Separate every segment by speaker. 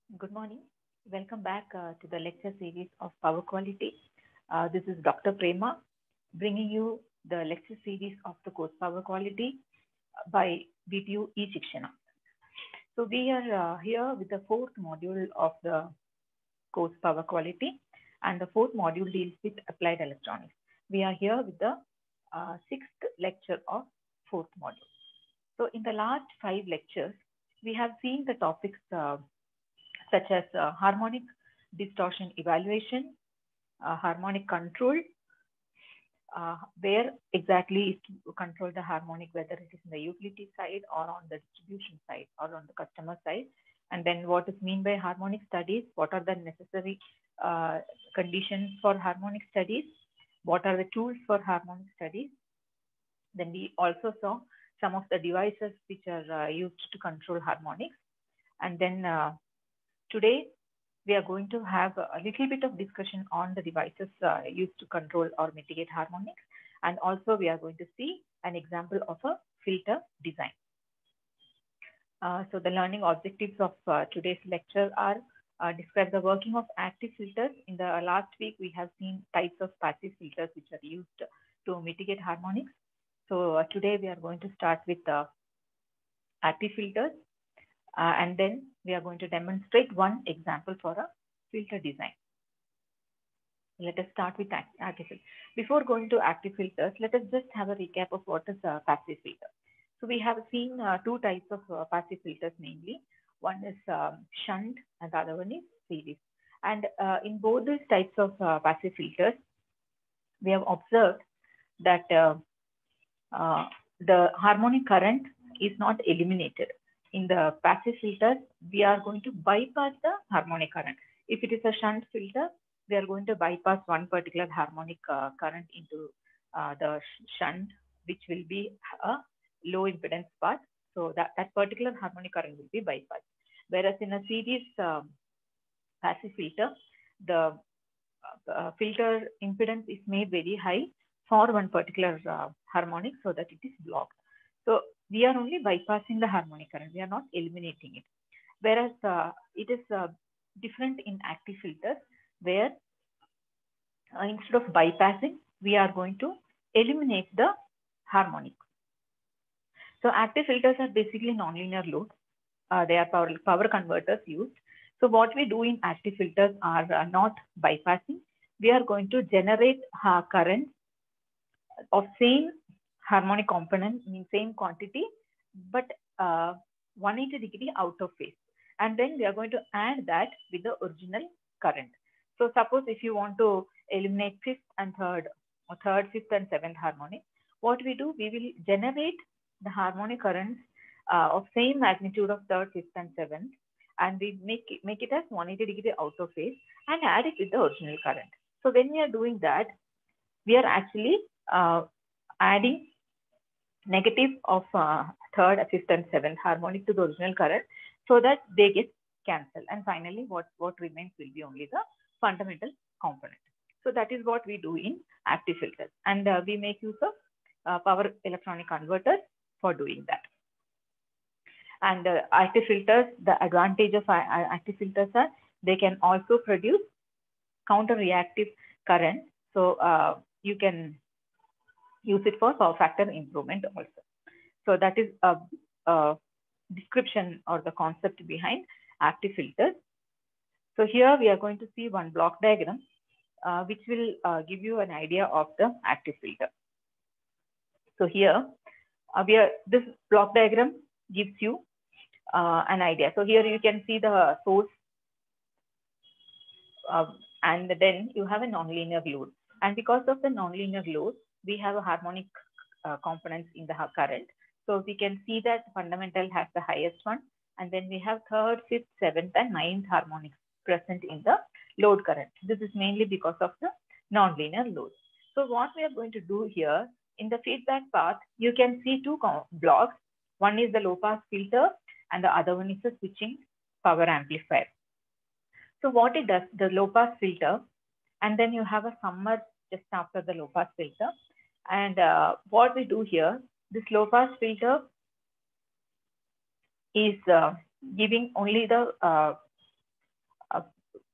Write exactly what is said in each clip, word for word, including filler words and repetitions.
Speaker 1: Good morning. Welcome back uh, to the lecture series of Power Quality. Uh, this is Doctor Prema bringing you the lecture series of the course Power Quality by B T U eShikshana. So we are uh, here with the fourth module of the course Power Quality, and the fourth module deals with applied electronics. We are here with the uh, sixth lecture of fourth module. So in the last five lectures, we have seen the topics uh, such as uh, harmonic distortion evaluation, uh, harmonic control, uh, where exactly is to control the harmonic, whether it is in the utility side or on the distribution side or on the customer side. And then what is mean by harmonic studies, what are the necessary uh, conditions for harmonic studies, what are the tools for harmonic studies. Then we also saw some of the devices which are uh, used to control harmonics. And then uh, today we are going to have a little bit of discussion on the devices uh, used to control or mitigate harmonics. And also we are going to see an example of a filter design. Uh, so the learning objectives of uh, today's lecture are uh, describe the working of active filters. In the last week, we have seen types of passive filters which are used to mitigate harmonics. So uh, today we are going to start with the uh, active filters. Uh, and then we are going to demonstrate one example for a filter design. Let us start with active filters. Before going to active filters, let us just have a recap of what is a passive filter. So we have seen uh, two types of uh, passive filters mainly. One is um, shunt and the other one is series. And uh, in both these types of uh, passive filters, we have observed that uh, uh, the harmonic current is not eliminated. In the passive filters, we are going to bypass the harmonic current. If it is a shunt filter, we are going to bypass one particular harmonic uh, current into uh, the shunt, which will be a low impedance part. So that, that particular harmonic current will be bypassed. Whereas in a series um, passive filter, the uh, filter impedance is made very high for one particular uh, harmonic so that it is blocked. So we are only bypassing the harmonic current. We are not eliminating it. Whereas uh, it is uh, different in active filters where uh, instead of bypassing, we are going to eliminate the harmonic. So active filters are basically nonlinear loads. Uh, they are power, power converters used. So what we do in active filters are uh, not bypassing. We are going to generate uh, current of same harmonic component in same quantity, but uh, one hundred eighty degree out of phase. And then we are going to add that with the original current. So suppose if you want to eliminate fifth and third, or third, fifth and seventh harmonic, what we do, we will generate the harmonic currents uh, of same magnitude of third, fifth and seventh, and we make it, make it as one hundred eighty degree out of phase and add it with the original current. So when we are doing that, we are actually uh, adding negative of uh, third, fifth, and seventh harmonic to the original current so that they get cancelled. And finally, what, what remains will be only the fundamental component. So that is what we do in active filters. And uh, we make use of uh, power electronic converters for doing that. And uh, active filters, the advantage of uh, active filters are they can also produce counter-reactive current. So uh, you can use it for power factor improvement also. So that is a, a description or the concept behind active filters. So here we are going to see one block diagram, uh, which will uh, give you an idea of the active filter. So here uh, we are, this block diagram gives you uh, an idea. So here you can see the source uh, and then you have a nonlinear load. And because of the nonlinear load, we have a harmonic uh, components in the current. So we can see that fundamental has the highest one. And then we have third, fifth, seventh, and ninth harmonics present in the load current. This is mainly because of the nonlinear load. So what we are going to do here, in the feedback path, you can see two blocks. One is the low pass filter and the other one is the switching power amplifier. So what it does, the low pass filter, and then you have a summer just after the low pass filter. And uh, what we do here, this low pass filter is uh, giving only the uh,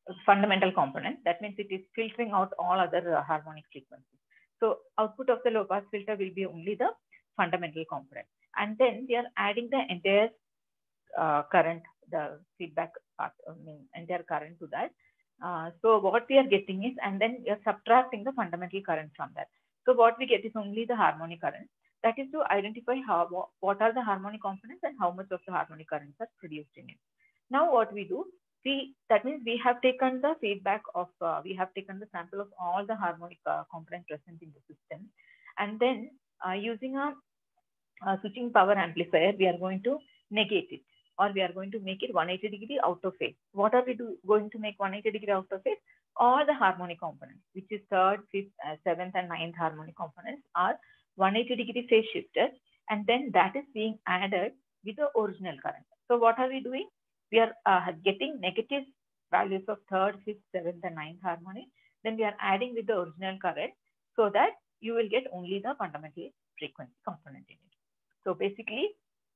Speaker 1: fundamental component. That means it is filtering out all other uh, harmonic frequencies. So output of the low pass filter will be only the fundamental component. And then we are adding the entire uh, current, the feedback part, I mean, entire current to that. Uh, so what we are getting is, and then we are subtracting the fundamental current from that. So what we get is only the harmonic current. That is to identify how, what are the harmonic components and how much of the harmonic currents are produced in it. Now what we do, we, that means we have taken the feedback of, uh, we have taken the sample of all the harmonic uh, components present in the system. And then uh, using a, a switching power amplifier, we are going to negate it, or we are going to make it one hundred eighty degree out of phase. What are we do, going to make one hundred eighty degree out of phase? All the harmonic components, which is third, fifth, uh, seventh, and ninth harmonic components, are one hundred eighty degree phase shifted, and then that is being added with the original current. So what are we doing? We are uh, getting negative values of third, fifth, seventh, and ninth harmonic. Then we are adding with the original current, so that you will get only the fundamental frequency component in it. So basically,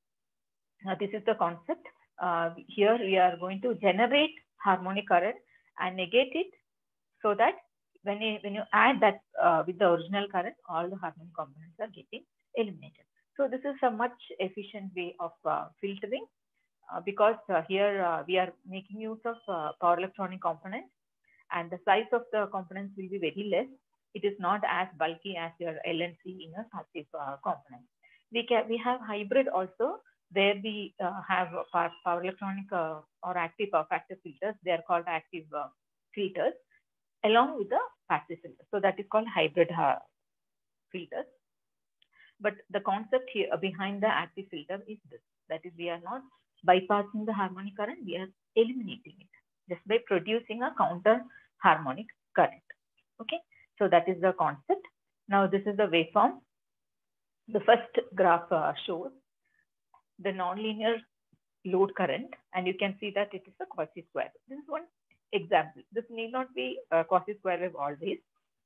Speaker 1: uh, this is the concept. Uh, here we are going to generate harmonic current and negate it, so that when you when you add that uh, with the original current, all the harmonic components are getting eliminated. So this is a much efficient way of uh, filtering, uh, because uh, here uh, we are making use of uh, power electronic components, and the size of the components will be very less. It is not as bulky as your L N C in a passive uh, component. We can we have hybrid also, where we uh, have power, power electronic uh, or active power factor filters. They are called active uh, filters, along with the passive filter. So that is called hybrid uh, filters. But the concept here behind the active filter is this: that is, we are not bypassing the harmonic current, we are eliminating it just by producing a counter harmonic current. Okay, so that is the concept. Now this is the waveform. The first graph uh, shows the nonlinear load current, and you can see that it is a quasi square. This is one example. This need not be a quasi square wave always.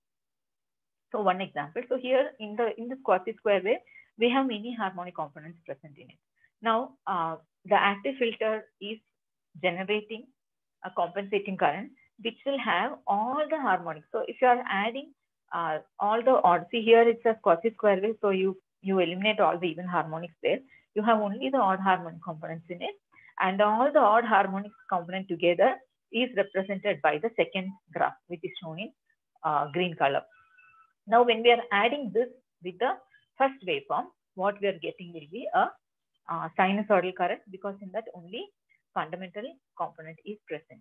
Speaker 1: So one example. So here in the in this quasi square wave, we have many harmonic components present in it. Now uh, the active filter is generating a compensating current, which will have all the harmonics. So if you are adding uh, all the odd, see here it's a quasi square wave, so you you eliminate all the even harmonics there. You have only the odd harmonic components in it, and all the odd harmonic component together is represented by the second graph, which is shown in uh, green color. Now, when we are adding this with the first waveform, what we are getting will be a uh, sinusoidal current, because in that only fundamental component is present.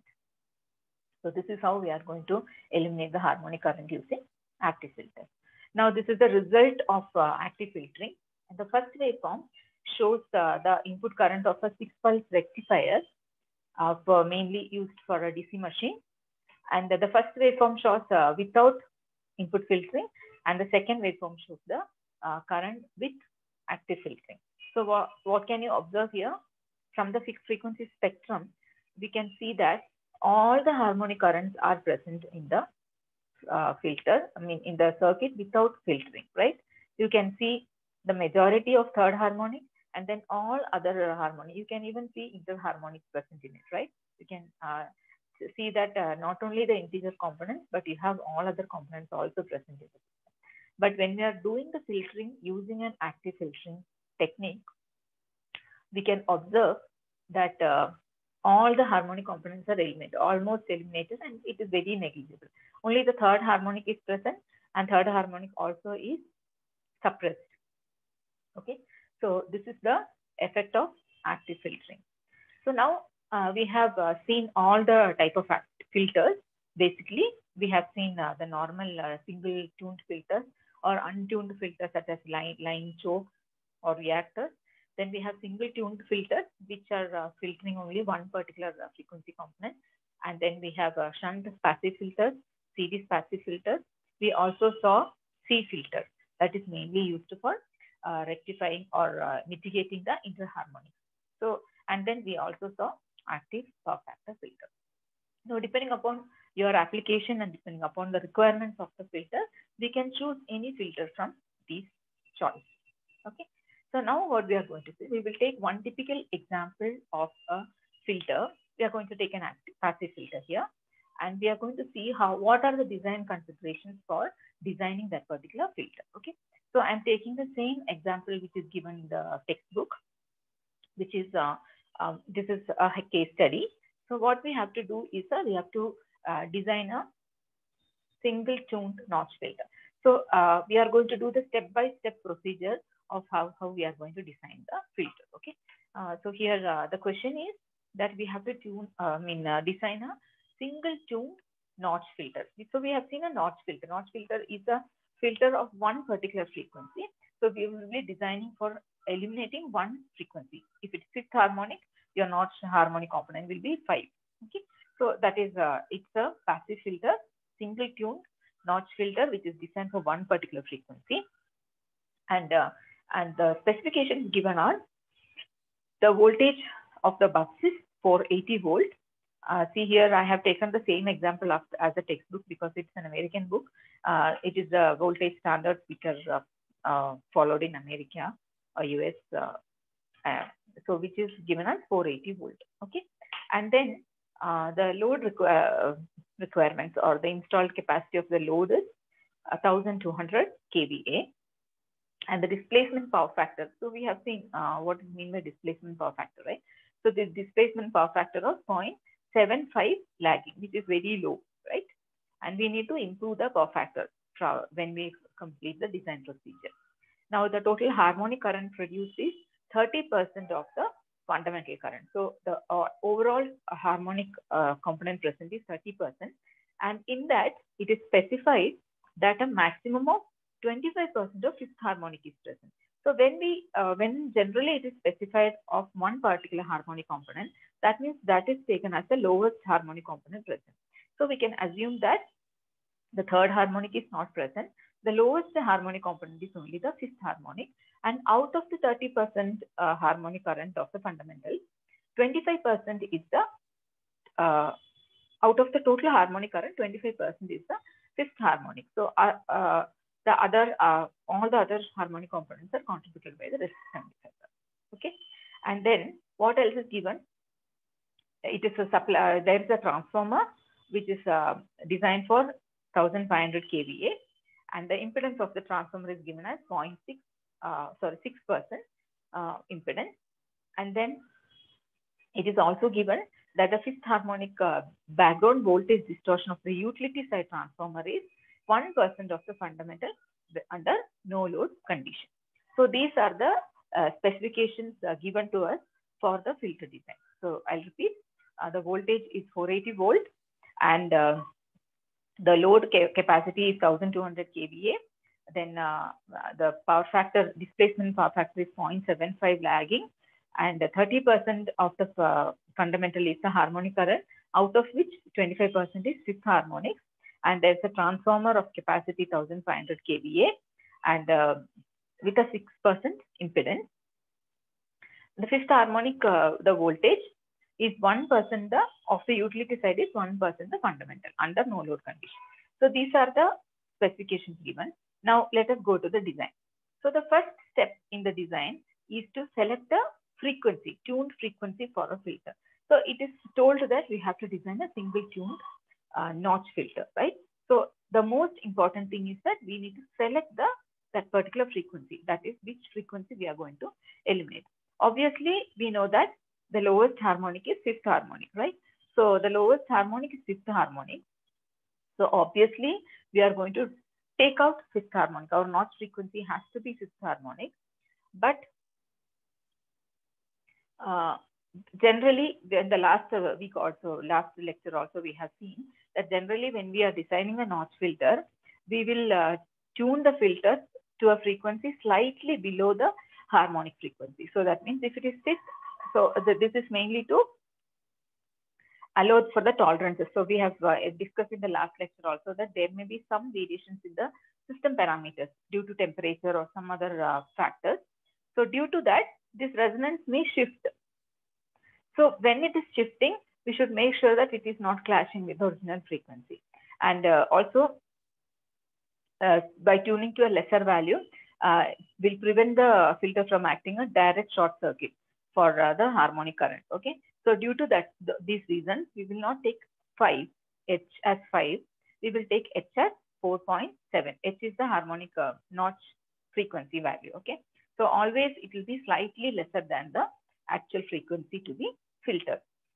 Speaker 1: So this is how we are going to eliminate the harmonic current using active filter. Now, this is the result of uh, active filtering. And the first waveform shows uh, the input current of a six pulse rectifier, uh, for mainly used for a D C machine. And the, the first waveform shows uh, without input filtering, and the second waveform shows the uh, current with active filtering. So what, what can you observe here? From the fixed frequency spectrum, we can see that all the harmonic currents are present in the uh, filter, I mean in the circuit without filtering, right? You can see the majority of third harmonic, and then all other harmonic. You can even see interharmonics present in it, right? You can uh, see that uh, not only the integer components, but you have all other components also present in the system. But when we are doing the filtering using an active filtering technique, we can observe that uh, all the harmonic components are eliminated, almost eliminated, and it is very negligible. Only the third harmonic is present, and third harmonic also is suppressed. Okay, so this is the effect of active filtering. So now uh, we have uh, seen all the type of filters. Basically, we have seen uh, the normal uh, single tuned filters or untuned filters such as line, line choke or reactors. Then we have single tuned filters, which are uh, filtering only one particular uh, frequency component. And then we have uh, shunt passive filters, series passive filters. We also saw C filter, that is mainly used for uh, rectifying or uh, mitigating the interharmonics. So, and then we also saw active power factor filter. Now, depending upon your application and depending upon the requirements of the filter, we can choose any filter from these choice. Okay. So now what we are going to see, we will take one typical example of a filter. We are going to take an active passive filter here. and we are going to see how what are the design considerations for designing that particular filter. Okay, so I'm taking the same example which is given in the textbook, which is uh, um, this is a case study. So what we have to do is uh, we have to uh, design a single tuned notch filter. So uh, we are going to do the step-by-step -step procedure of how, how we are going to design the filter. Okay. Uh, so here uh, the question is that we have to tune, uh, I mean, uh, design a single tuned notch filter. So we have seen a notch filter. Notch filter is a filter of one particular frequency. So we will be designing for eliminating one frequency. If it's fifth harmonic, your notch harmonic component will be five. Okay. So that is, uh, it's a passive filter, single tuned notch filter, which is designed for one particular frequency. And, uh, and the specifications given are the voltage of the bus is four eighty volt. Uh, see here, I have taken the same example of, as a textbook because it's an American book. Uh, it is the voltage standards which are uh, uh, followed in America or U S. Uh, uh, so which is given as four eighty volt. Okay, and then uh, the load requ uh, requirements or the installed capacity of the load is one thousand two hundred K V A. And the displacement power factor. So we have seen uh, what is mean by displacement power factor, right? So this displacement power factor of zero point seven five lagging, which is very low, right? And we need to improve the power factor when we complete the design procedure. Now the total harmonic current produced is thirty percent of the fundamental current. So the uh, overall harmonic uh, component present is thirty percent. And in that, it is specified that a maximum of twenty-five percent of fifth harmonic is present. So when we, uh, when generally it is specified of one particular harmonic component, that means that is taken as the lowest harmonic component present. So we can assume that the third harmonic is not present. The lowest harmonic component is only the fifth harmonic. And out of the thirty percent uh, harmonic current of the fundamental, twenty-five percent is the, uh, out of the total harmonic current, twenty-five percent is the fifth harmonic. So uh, uh, the other, uh, all the other harmonic components are contributed by the resistance amplifier. Okay. And then what else is given? It is a supply, uh, there is a transformer which is uh, designed for one thousand five hundred K V A, and the impedance of the transformer is given as zero point six, uh, sorry, six percent uh, impedance. And then it is also given that the fifth harmonic uh, background voltage distortion of the utility side transformer is one percent of the fundamental under no load condition. So these are the uh, specifications uh, given to us for the filter design. So I'll repeat, uh, the voltage is four eighty volt and uh, the load ca capacity is one thousand two hundred K V A. Then uh, the power factor, displacement power factor is zero point seven five lagging, and thirty percent of the uh, fundamental is the harmonic current, out of which twenty-five percent is fifth harmonic. And there's a transformer of capacity one thousand five hundred K V A and uh, with a six percent impedance. The fifth harmonic, uh, the voltage is one percent the, of the utility side is one percent the fundamental under no load condition. So these are the specifications given. Now let us go to the design. So the first step in the design is to select the frequency, tuned frequency for a filter. So it is told that we have to design a single tuned uh, notch filter, right? So the most important thing is that we need to select the that particular frequency, that is which frequency we are going to eliminate. Obviously, we know that the lowest harmonic is fifth harmonic, right? So the lowest harmonic is fifth harmonic. So obviously, we are going to take out fifth harmonic. Our notch frequency has to be fifth harmonic. But uh, generally, in the last week also, last lecture also, we have seen that generally when we are designing a notch filter, we will uh, tune the filter to a frequency slightly below the harmonic frequency. So that means if it is fifth, so the, this is mainly to allow for the tolerances. So we have uh, discussed in the last lecture also that there may be some variations in the system parameters due to temperature or some other uh, factors. So due to that, this resonance may shift. So when it is shifting, we should make sure that it is not clashing with the original frequency. And uh, also uh, by tuning to a lesser value, uh, will prevent the filter from acting a direct short circuit for uh, the harmonic current. Okay. So due to that, th these reasons, we will not take five H as five, we will take H as four point seven. H is the harmonic uh, notch frequency value. Okay. So always it will be slightly lesser than the actual frequency to be filtered.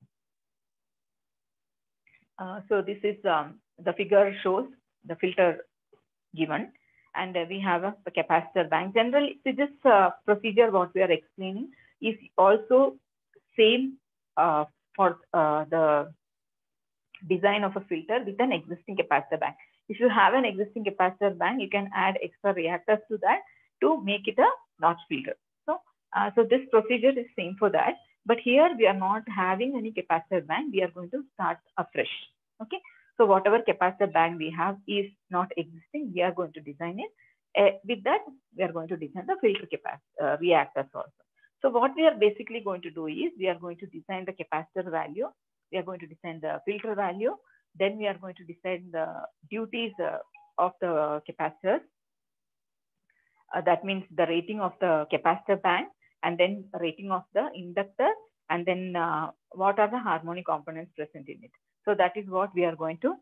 Speaker 1: Uh, so this is um, the figure shows the filter given, and uh, we have a, a capacitor bank. Generally, so this uh, procedure what we are explaining is also same uh, for uh, the design of a filter with an existing capacitor bank. If you have an existing capacitor bank, you can add extra reactors to that to make it a notch filter. So, uh, so this procedure is same for that. But here we are not having any capacitor bank. We are going to start afresh. Okay. So whatever capacitor bank we have is not existing. We are going to design it. Uh, with that, we are going to design the filter capacitor uh, reactors also. So what we are basically going to do is we are going to design the capacitor value. We are going to design the filter value. Then we are going to design the duties uh, of the capacitors. Uh, that means the rating of the capacitor bank, and then rating of the inductor, and then uh, what are the harmonic components present in it. So that is what we are going to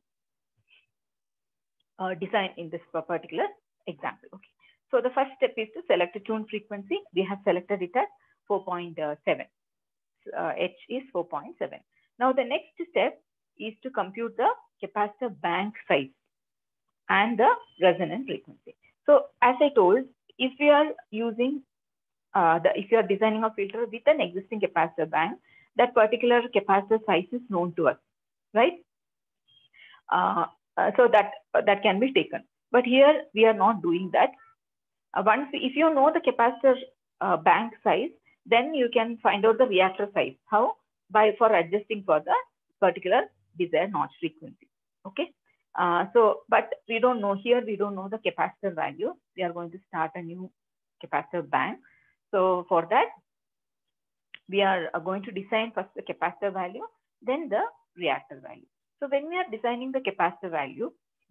Speaker 1: uh, design in this particular example. Okay. So the first step is to select a tune frequency. We have selected it as four point seven. Uh, H is four point seven. Now the next step is to compute the capacitor bank size and the resonant frequency. So as I told, if we are using uh, the if you are designing a filter with an existing capacitor bank, that particular capacitor size is known to us, right? Uh, uh, so that uh, that can be taken. But here we are not doing that. Uh, once if you know the capacitor uh, bank size, then you can find out the reactor size. How? By for adjusting for the particular desired notch frequency. Okay. Uh, so, but we don't know here. We don't know the capacitor value. We are going to start a new capacitor bank. So for that, we are going to design first the capacitor value, then the reactor value. So when we are designing the capacitor value,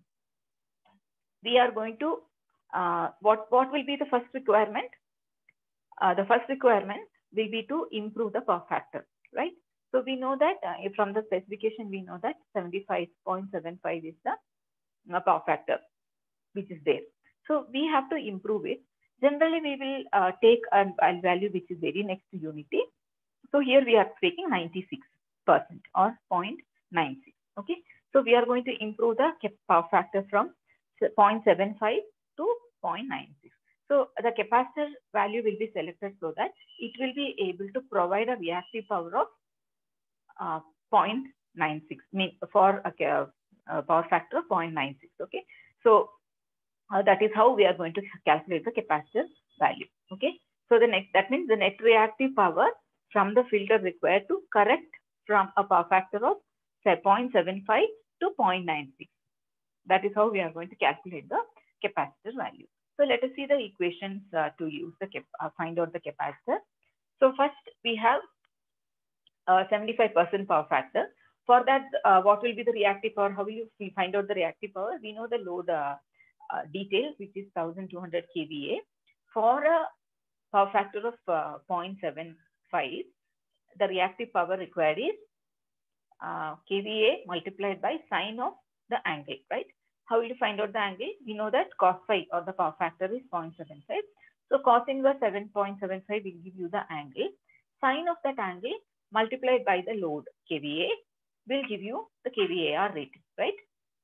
Speaker 1: we are going to uh, what what will be the first requirement? Uh, the first requirement will be to improve the power factor, right? So we know that uh, from the specification, we know that seventy-five point seven five is the uh, power factor, which is there. So we have to improve it. Generally, we will uh, take a, a value which is very next to unity. So here we are taking ninety-six percent or zero point nine six. Okay. So we are going to improve the power factor from zero point seven five to zero point nine six. So the capacitor value will be selected so that it will be able to provide a reactive power of uh, zero point nine six for a, a power factor of zero point nine six. Okay. So uh, that is how we are going to calculate the capacitor value. Okay. So the next, that means the net reactive power from the filter required to correct from a power factor of say zero point seven five to zero point nine six. That is how we are going to calculate the capacitor value. So let us see the equations uh, to use the cap uh, find out the capacitor. So first we have seventy-five percent power factor. For that, uh, what will be the reactive power? How will you find out the reactive power? We know the load uh, uh, detail, which is one thousand two hundred K V A. For a power factor of uh, zero point seven five, the reactive power required is uh, K V A multiplied by sine of the angle, right? How will you find out the angle? We know that cos phi or the power factor is zero point seven five. So cos inverse seven point seven five will give you the angle. Sine of that angle multiplied by the load K V A will give you the K V A R rating, right?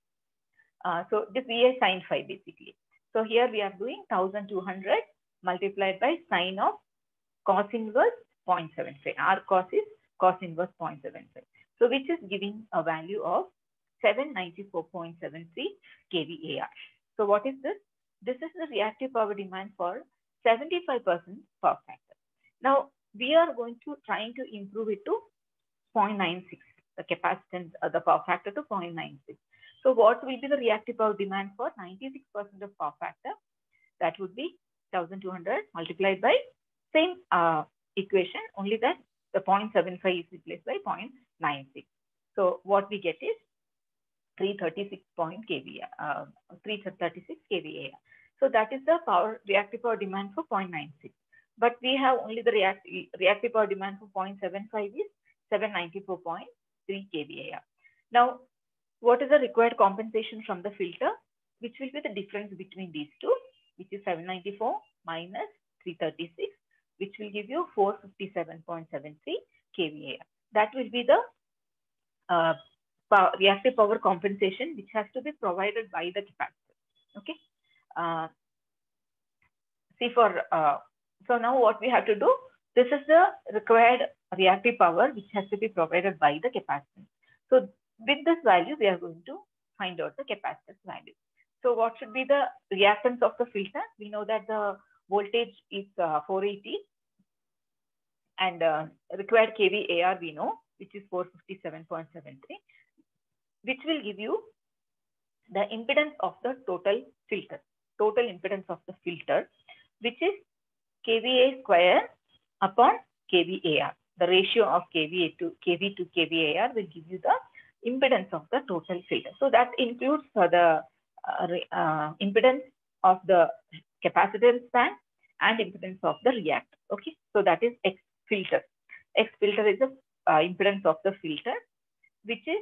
Speaker 1: Uh, so this V A sine phi basically. So here we are doing one thousand two hundred multiplied by sine of cos inverse zero point seven five. R cos is cos inverse zero point seven five. So which is giving a value of seven ninety-four point seven three K V A R. So what is this? This is the reactive power demand for seventy-five percent power factor. Now we are going to trying to improve it to zero point nine six, the capacitance, uh, the power factor to zero point nine six. So what will be the reactive power demand for ninety-six percent of power factor? That would be one thousand two hundred multiplied by same uh, equation, only that the zero point seven five is replaced by zero point nine six. So what we get is three hundred thirty-six point K V A, uh, three hundred thirty-six K V A. So that is the power reactive power demand for zero point nine six. But we have only the react reactive power demand for zero point seven five is seven ninety-four point three K V A. Now, what is the required compensation from the filter, which will be the difference between these two, which is seven ninety-four minus three thirty-six, which will give you four fifty-seven point seven three k V A R. That will be the uh, power, reactive power compensation, which has to be provided by the capacitor. Okay. Uh, see for, uh, so now what we have to do, this is the required reactive power, which has to be provided by the capacitor. So with this value, we are going to find out the capacitor's value. So what should be the reactance of the filter? We know that the voltage is uh, four eighty and uh, required K V A R we know, which is four fifty-seven point seven three, which will give you the impedance of the total filter, total impedance of the filter, which is K V A square upon K V A R. The ratio of K V A to K V to K V A R will give you the impedance of the total filter. So that includes uh, the uh, uh, impedance of the capacitance band and impedance of the reactor. Okay, so that is X filter. X filter is the uh, impedance of the filter, which is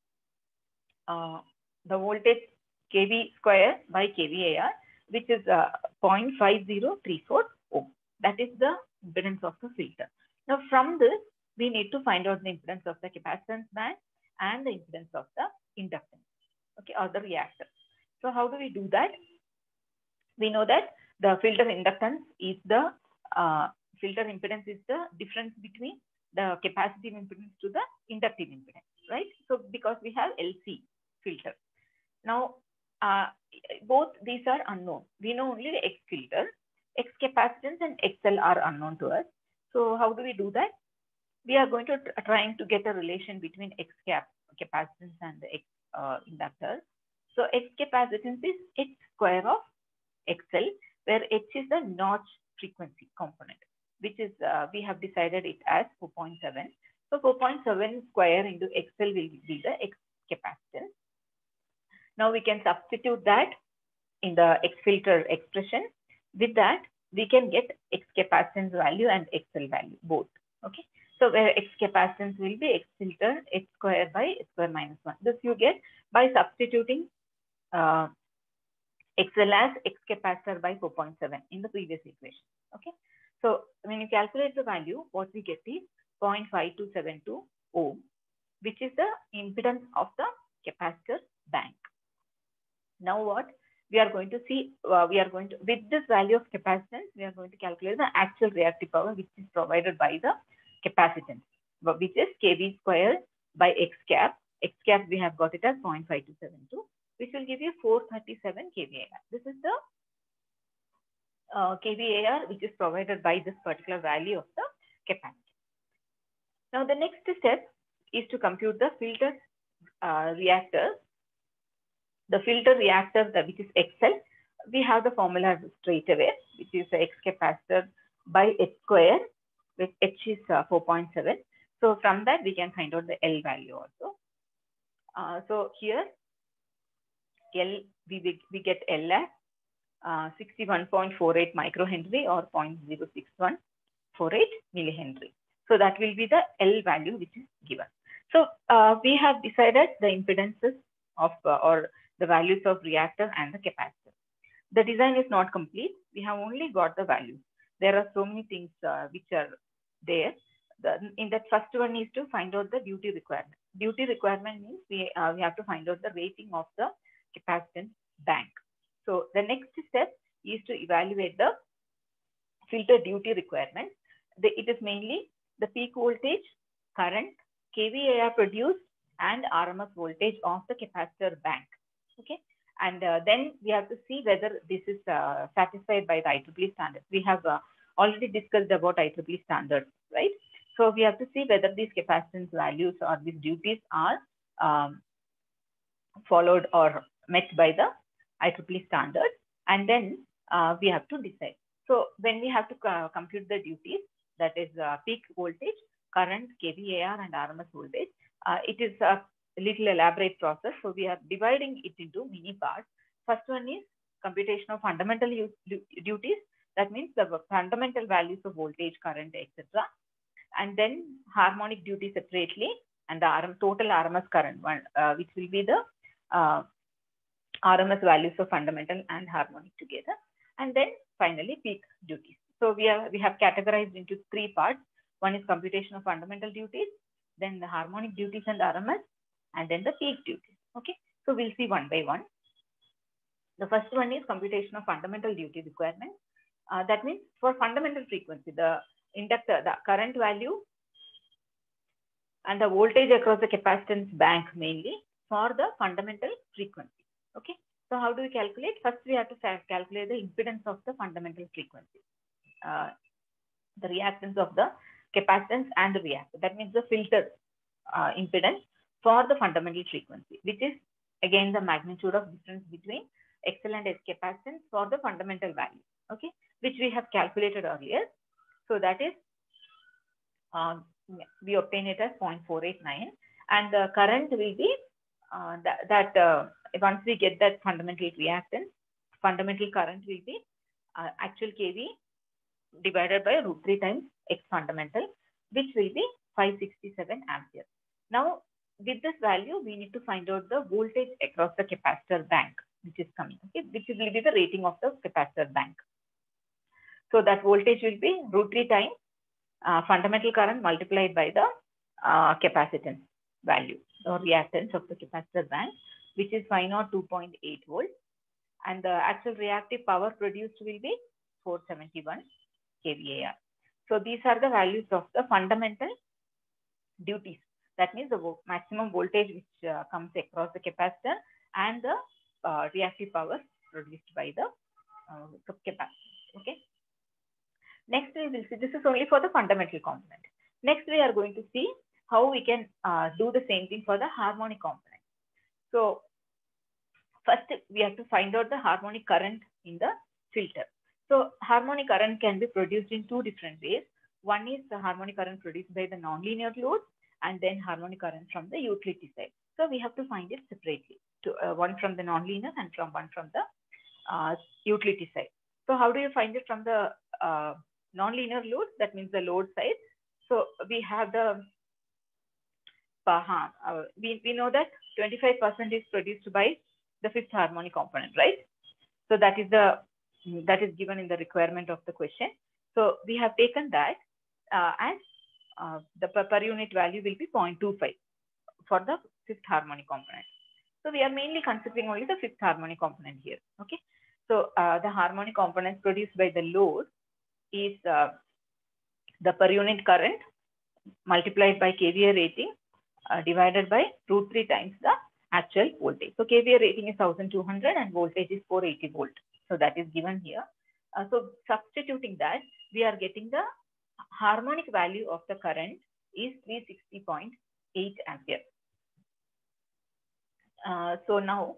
Speaker 1: uh, the voltage K V square by K V A R, which is uh, zero point five zero three four ohm. That is the impedance of the filter. Now from this, we need to find out the impedance of the capacitance band and the impedance of the inductance, okay, or the reactor. So how do we do that? We know that the filter inductance is the uh, filter impedance is the difference between the capacitive impedance to the inductive impedance, right? So because we have L C filter. Now, uh, both these are unknown. We know only the X filter, X capacitance and X L are unknown to us. So how do we do that? We are going to trying to get a relation between X cap capacitance and the X uh, inductor. So X capacitance is H square of X L, where H is the notch frequency component, which is uh, we have decided it as four point seven. So four point seven square into X L will be the X capacitance. Now we can substitute that in the X filter expression. With that, we can get X capacitance value and X L value both. Okay. So where X capacitance will be X filter X square by X square minus one. This you get by substituting uh, X L as X capacitor by four point seven in the previous equation. Okay. So when you calculate the value, what we get is zero point five two seven two ohm, which is the impedance of the capacitor bank. Now what we are going to see, uh, we are going to, with this value of capacitance, we are going to calculate the actual reactive power, which is provided by the capacitance, which is K V square by X cap. X cap, we have got it as zero point five two seven two, which will give you four thirty-seven K V A R. This is the uh, K V A R, which is provided by this particular value of the capacitance. Now, the next step is to compute the filter uh, reactor. The filter reactor, the, which is X L, we have the formula straight away, which is the X capacitor by H square, with H is uh, four point seven. So from that, we can find out the L value also. Uh, so here, L, we, we get L as uh, sixty-one point four eight microhenry or zero point zero six one four eight millihenry. So that will be the L value which is given. So uh, we have decided the impedances of uh, or the values of reactor and the capacitor. The design is not complete. We have only got the values. There are so many things uh, which are there. The, in that first one is to find out the duty requirement. Duty requirement means we, uh, we have to find out the rating of the capacitance bank. So the next step is to evaluate the filter duty requirement. The, it is mainly the peak voltage, current, K V A R produced, and R M S voltage of the capacitor bank. Okay, and uh, then we have to see whether this is uh, satisfied by the I triple E standards. We have uh, already discussed about I triple E standards, right? So we have to see whether these capacitance values or these duties are um, followed or met by the I triple E standards, and then uh, we have to decide. So when we have to uh, compute the duties, that is uh, peak voltage, current, K V A R, and R M S voltage, uh, it is a little elaborate process. So we are dividing it into many parts. First one is computation of fundamental use, duties. That means the fundamental values of voltage, current, et cetera. And then harmonic duty separately, and the R M, total R M S current one, uh, which will be the uh, R M S values of fundamental and harmonic together, and then finally peak duties. So we are we have categorized into three parts. One is computation of fundamental duties, then the harmonic duties and R M S, and then the peak duties. Okay, so we'll see one by one. The first one is computation of fundamental duty requirement. Uh, that means for fundamental frequency, the inductor, the current value and the voltage across the capacitance bank mainly for the fundamental frequency. Okay, so how do we calculate? First, we have to calculate the impedance of the fundamental frequency, uh, the reactance of the capacitance and the reactor. That means the filter uh, impedance for the fundamental frequency, which is again the magnitude of difference between X L and S capacitance for the fundamental value. Okay, which we have calculated earlier. So that is, uh, we obtain it as zero point four eight nine, and the current will be uh, that, that uh, once we get that fundamental reactance, fundamental current will be uh, actual K V divided by root three times X fundamental, which will be five hundred sixty-seven ampere. Now, with this value, we need to find out the voltage across the capacitor bank, which is coming, okay, which will be the rating of the capacitor bank. So that voltage will be root three times uh, fundamental current multiplied by the uh, capacitance value or reactance of the capacitor bank, which is five oh two point eight volts, and the actual reactive power produced will be four hundred seventy-one K V A R. So these are the values of the fundamental duties. That means the maximum voltage which uh, comes across the capacitor and the uh, reactive power produced by the uh, capacitor. Okay. Next, we will see, this is only for the fundamental component. Next, we are going to see how we can uh, do the same thing for the harmonic component. So first, we have to find out the harmonic current in the filter. So harmonic current can be produced in two different ways. One is the harmonic current produced by the nonlinear load, and then harmonic current from the utility side. So we have to find it separately, to uh, one from the nonlinear and from one from the uh, utility side. So how do you find it from the uh, nonlinear load? That means the load side. So we have the uh, uh, we, we know that twenty-five percent is produced by the fifth harmonic component, right? So that is the that is given in the requirement of the question. So we have taken that uh, as uh, the per, per unit value will be zero point two five for the fifth harmonic component. So we are mainly considering only the fifth harmonic component here. Okay. So uh, the harmonic components produced by the load is uh, the per unit current multiplied by K V A rating uh, divided by root three times the actual voltage. So K V A rating is one thousand two hundred and voltage is four hundred eighty volt. So that is given here. Uh, so substituting that, we are getting the harmonic value of the current is three hundred sixty point eight ampere. Uh, so now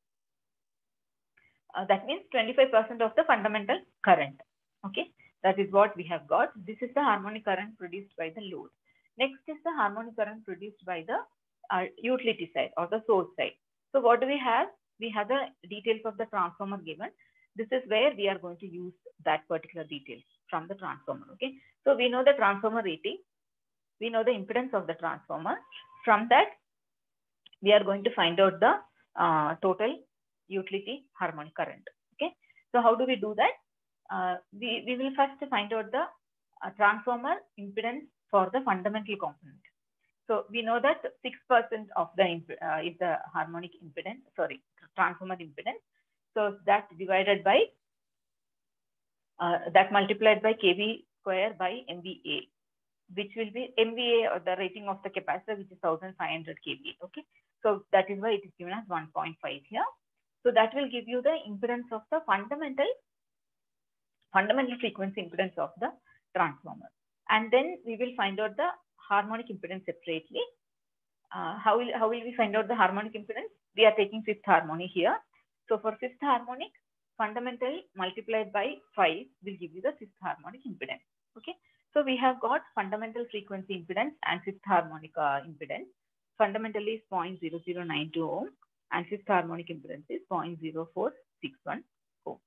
Speaker 1: uh, that means twenty-five percent of the fundamental current. Okay, that is what we have got. This is the harmonic current produced by the load. Next is the harmonic current produced by the uh, utility side or the source side. So what do we have? We have the details of the transformer given. This is where we are going to use that particular details from the transformer. Okay, so we know the transformer rating, we know the impedance of the transformer. From that, we are going to find out the uh, total utility harmonic current. Okay, so how do we do that? Uh, we, we will first find out the uh, transformer impedance for the fundamental component. So we know that six percent of the uh, is the harmonic impedance, sorry, transformer impedance. So that divided by, uh, that multiplied by K V square by M V A, which will be M V A or the rating of the capacitor, which is one thousand five hundred K V A. Okay, so that is why it is given as one point five here. So that will give you the impedance of the fundamental, fundamental frequency impedance of the transformer. And then we will find out the harmonic impedance separately. Uh, how, will, how will we find out the harmonic impedance? We are taking fifth harmonic here. So for fifth harmonic, fundamental multiplied by five will give you the fifth harmonic impedance. Okay. So we have got fundamental frequency impedance and fifth harmonic uh, impedance. Fundamentally is zero point zero zero nine two ohm and fifth harmonic impedance is zero point zero four six one ohm.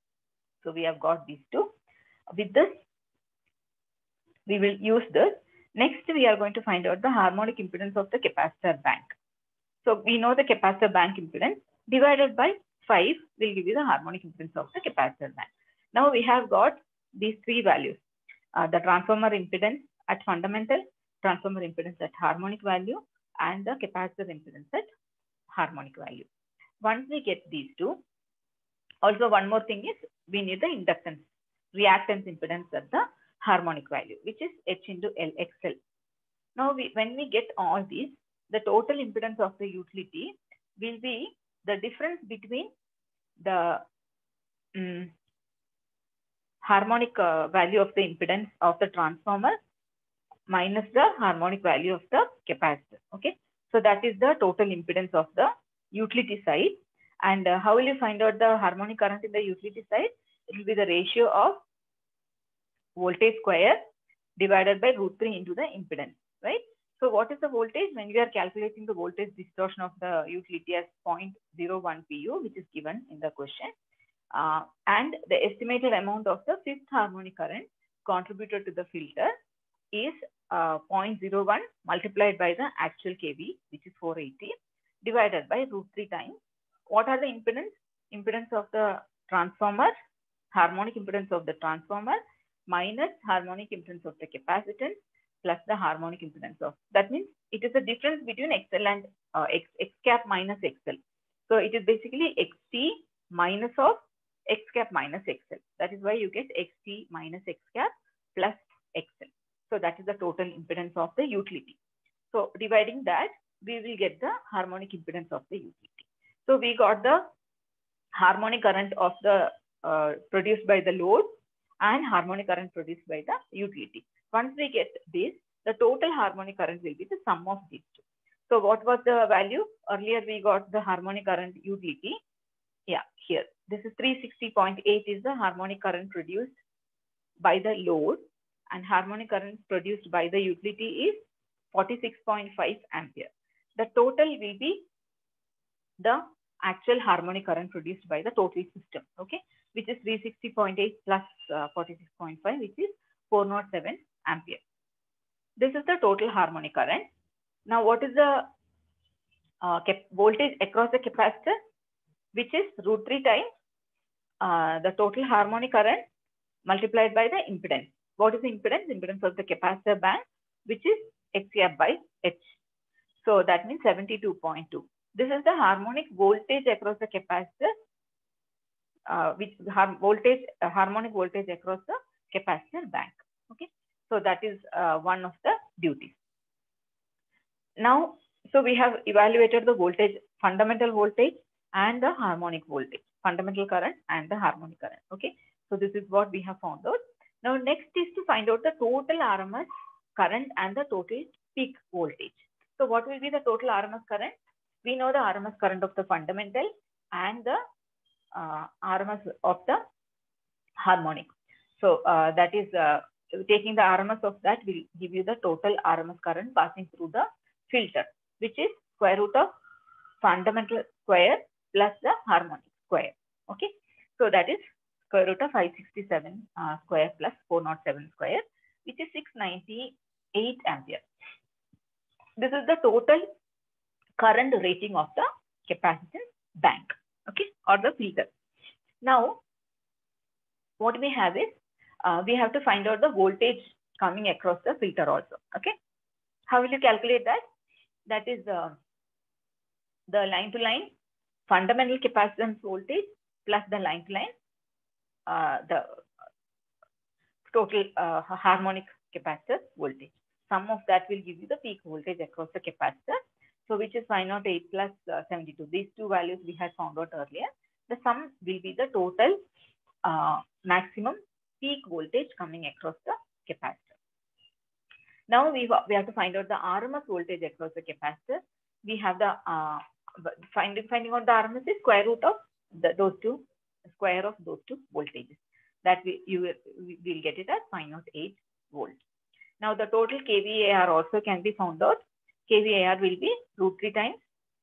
Speaker 1: So we have got these two. With this, we will use this Next, we are going to find out the harmonic impedance of the capacitor bank. So we know the capacitor bank impedance divided by five will give you the harmonic impedance of the capacitor bank. Now we have got these three values, uh, the transformer impedance at fundamental, transformer impedance at harmonic value, and the capacitor impedance at harmonic value. Once we get these two, also one more thing is we need the inductance, reactance impedance at the harmonic value, which is H into L X L. Now we, when we get all these, the total impedance of the utility will be the difference between the um, harmonic uh, value of the impedance of the transformer minus the harmonic value of the capacitor. Okay, so that is the total impedance of the utility side. And uh, how will you find out the harmonic current in the utility side? It will be the ratio of voltage square divided by root three into the impedance, right? So what is the voltage? When we are calculating the voltage distortion of the utility as zero point zero one P U, which is given in the question, uh, and the estimated amount of the fifth harmonic current contributed to the filter is uh, zero point zero one multiplied by the actual K V, which is four eighty, divided by root three times. What are the impedance? Impedance of the transformer, harmonic impedance of the transformer, minus harmonic impedance of the capacitance, plus the harmonic impedance of, that means it is a difference between X L and uh, X, X cap minus X L. So it is basically X T minus of X cap minus X L. That is why you get X T minus X cap plus X L. So that is the total impedance of the utility. So dividing that, we will get the harmonic impedance of the utility. So we got the harmonic current of the uh, produced by the load and harmonic current produced by the utility. Once we get this, the total harmonic current will be the sum of these two. So what was the value? Earlier we got the harmonic current utility. Yeah, here. This is three sixty point eight is the harmonic current produced by the load, and harmonic current produced by the utility is forty-six point five ampere. The total will be the actual harmonic current produced by the total system, okay, which is three sixty point eight plus uh, forty-six point five, which is four oh seven ampere. This is the total harmonic current. Now, what is the uh, voltage across the capacitor, which is root three times uh, the total harmonic current multiplied by the impedance. What is the impedance? Impedance of the capacitor bank, which is X cap by H. So that means seventy-two point two. This is the harmonic voltage across the capacitor, uh, which har voltage uh, harmonic voltage across the capacitor bank. Okay, so that is uh, one of the duties. Now, so we have evaluated the voltage, fundamental voltage and the harmonic voltage, fundamental current and the harmonic current. Okay, so this is what we have found out. Now, next is to find out the total R M S current and the total peak voltage. So what will be the total R M S current? We know the R M S current of the fundamental and the uh, R M S of the harmonic. So uh, that is uh, taking the R M S of that will give you the total R M S current passing through the filter, which is square root of fundamental square plus the harmonic square. Okay, so that is square root of five sixty-seven uh, square plus four oh seven square, which is six ninety-eight ampere. This is the total current rating of the capacitance bank, okay, or the filter. Now, what we have is uh, we have to find out the voltage coming across the filter also. Okay, how will you calculate that? That is uh, the line to line fundamental capacitance voltage plus the line to line uh, the total uh, harmonic capacitor voltage. Sum of that will give you the peak voltage across the capacitor. So which is five oh eight plus uh, seventy-two. These two values we had found out earlier. The sum will be the total uh, maximum peak voltage coming across the capacitor. Now we, we have to find out the R M S voltage across the capacitor. We have the uh, finding finding out the R M S is square root of the, those two square of those two voltages. That we you will we'll get it as five oh eight volts. Now the total K V A R also can be found out. K V A R will be root three times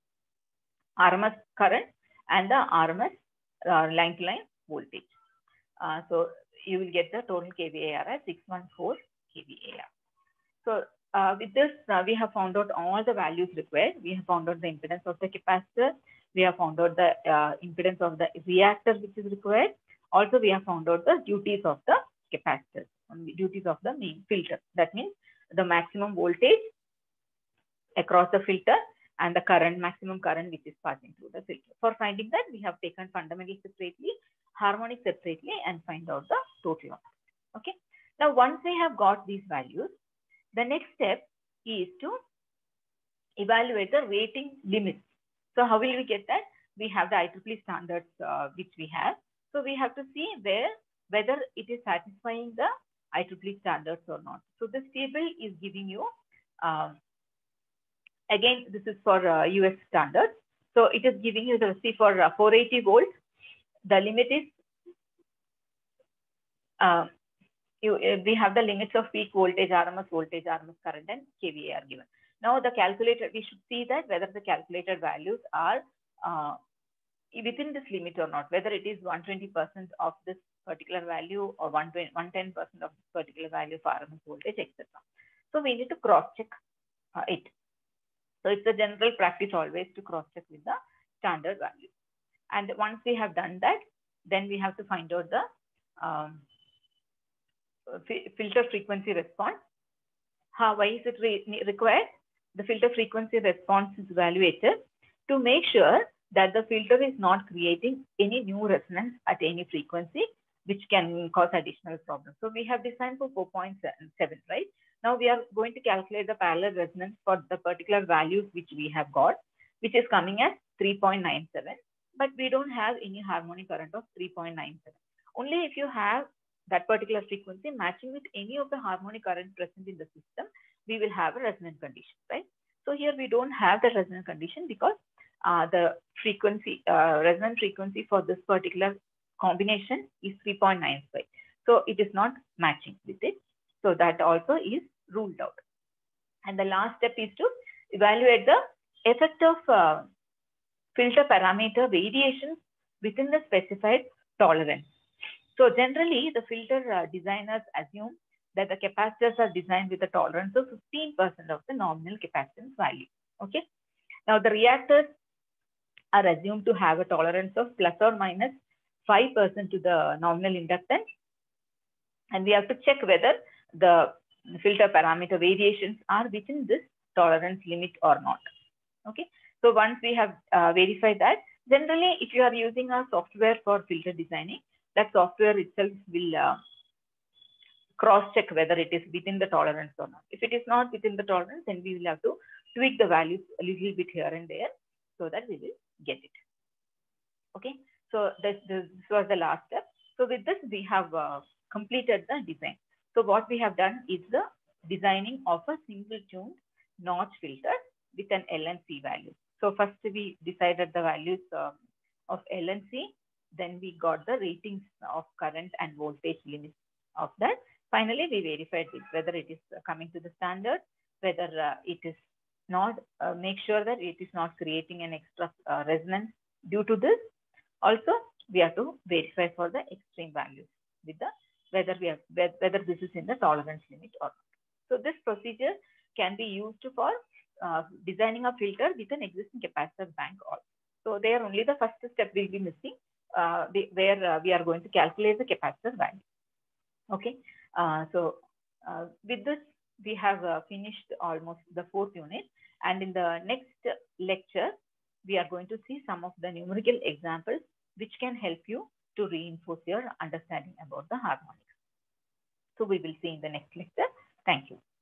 Speaker 1: R M S current and the R M S uh, line to line voltage. Uh, so you will get the total K V A R as six hundred fourteen K V A R. So uh, with this, uh, we have found out all the values required. We have found out the impedance of the capacitor. We have found out the uh, impedance of the reactor which is required. Also, we have found out the duties of the capacitor, um, duties of the main filter. That means the maximum voltage across the filter and the current, maximum current which is passing through the filter. For finding that, we have taken fundamental separately, harmonic separately, and find out the total output. Okay. Now, once we have got these values, the next step is to evaluate the rating limits. So how will we get that? We have the I triple E standards uh, which we have. So we have to see where whether it is satisfying the I triple E standards or not. So this table is giving you, um, again, this is for uh, U S standards. So it is giving you the, see, for uh, four eighty volts, the limit is, uh, You, we have the limits of peak voltage, R M S voltage, R M S current, and K V A are given. Now the calculator, we should see that whether the calculated values are uh, within this limit or not, whether it is one hundred twenty percent of this particular value or one hundred ten percent of this particular value for R M S voltage, et cetera. So we need to cross check uh, it. So it's a general practice always to cross check with the standard values. And once we have done that, then we have to find out the um, filter frequency response. How, why is it re required? The filter frequency response is evaluated to make sure that the filter is not creating any new resonance at any frequency, which can cause additional problems. So we have designed for four point seven, right? Now we are going to calculate the parallel resonance for the particular values which we have got, which is coming as three point nine seven, but we don't have any harmonic current of three point nine seven. Only if you have that particular frequency matching with any of the harmonic current present in the system, we will have a resonant condition, right? So here we don't have the resonant condition because uh, the frequency, uh, resonant frequency for this particular combination is three point nine five. So it is not matching with it. So that also is ruled out. And the last step is to evaluate the effect of uh, filter parameter variations within the specified tolerance. So generally, the filter uh, designers assume that the capacitors are designed with a tolerance of fifteen percent of the nominal capacitance value. Okay. Now the reactors are assumed to have a tolerance of plus or minus five percent to the nominal inductance. And we have to check whether the filter parameter variations are within this tolerance limit or not. Okay. So once we have uh, verified that, generally, if you are using a software for filter designing, that software itself will uh, cross-check whether it is within the tolerance or not. If it is not within the tolerance, then we will have to tweak the values a little bit here and there so that we will get it. Okay, so this, this was the last step. So with this, we have uh, completed the design. So what we have done is the designing of a single tuned notch filter with an L and C value. So first we decided the values uh, of L and C. Then we got the ratings of current and voltage limits of that. Finally, we verified it, whether it is coming to the standard, whether uh, it is not, uh, make sure that it is not creating an extra uh, resonance due to this. Also, we have to verify for the extreme values with the, whether we have, whether this is in the tolerance limit or not. So this procedure can be used for uh, designing a filter with an existing capacitor bank also. So there only the first step will be missing. Uh, the, where uh, we are going to calculate the capacitor value. Okay, uh, so uh, with this, we have uh, finished almost the fourth unit. And in the next lecture, we are going to see some of the numerical examples which can help you to reinforce your understanding about the harmonics. So we will see in the next lecture. Thank you.